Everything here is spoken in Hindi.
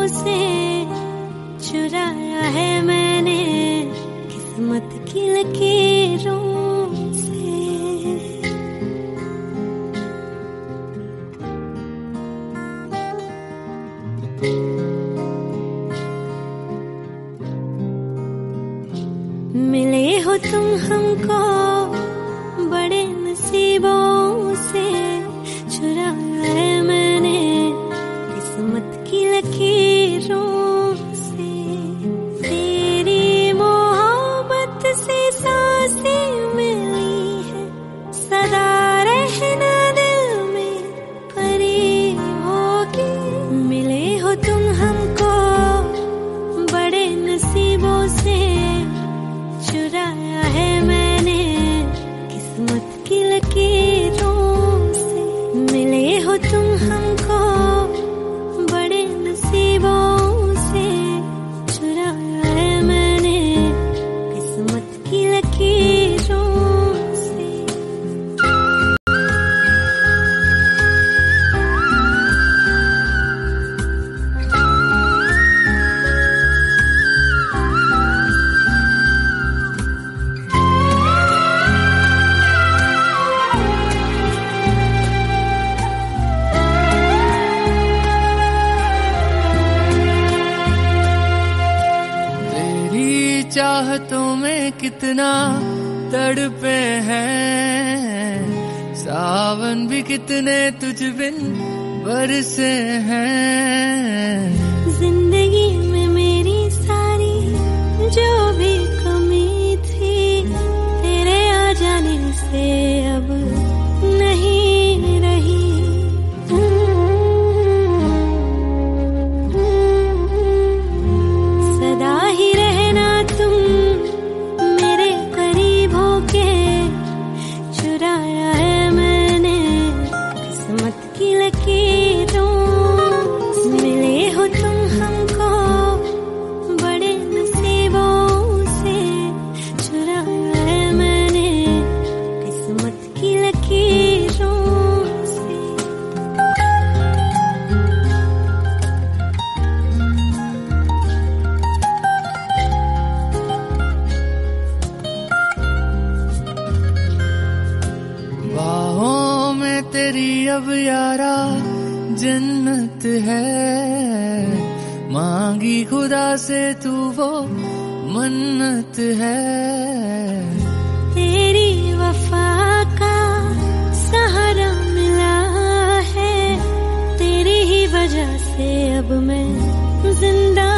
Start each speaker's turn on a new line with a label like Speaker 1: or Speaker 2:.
Speaker 1: से चुराया है मैंने किस्मत की लकीरों से। मिले हो तुम हमको बड़े नसीबों से, चुराया है मैंने किस्मत की लकीरों से। तेरी मोहब्बत से सांसें मिली है, सदा रहना दिल में परी होगी। मिले हो तुम हमको बड़े नसीबों से, चुराया है मैंने किस्मत की लकीरों से। मिले हो तुम हमको बड़े नसीबों से, चुराया है मैंने किस्मत की लकीरों से।
Speaker 2: चाहतों में कितना तड़पे हैं, सावन भी कितने तुझ बिन बरसे हैं।
Speaker 1: जिंदगी में मेरी सारी जो भी कमी थी, तेरे आ जाने से अब नहीं रही। सदा ही रहना तुम मेरे करीब होके, चुराया है मैंने किस्मत की लकीरों से। मिले हो तुम हमको बड़े नसीबों से, चुराया है मैंने किस्मत की लकीरों से।
Speaker 2: बाहों में तेरी अब यारा जन्नत है, मांगी खुदा से तू वो मन्नत है।
Speaker 1: तेरी वफा का सहारा मिला है, तेरी ही वजह से अब मैं जिंदा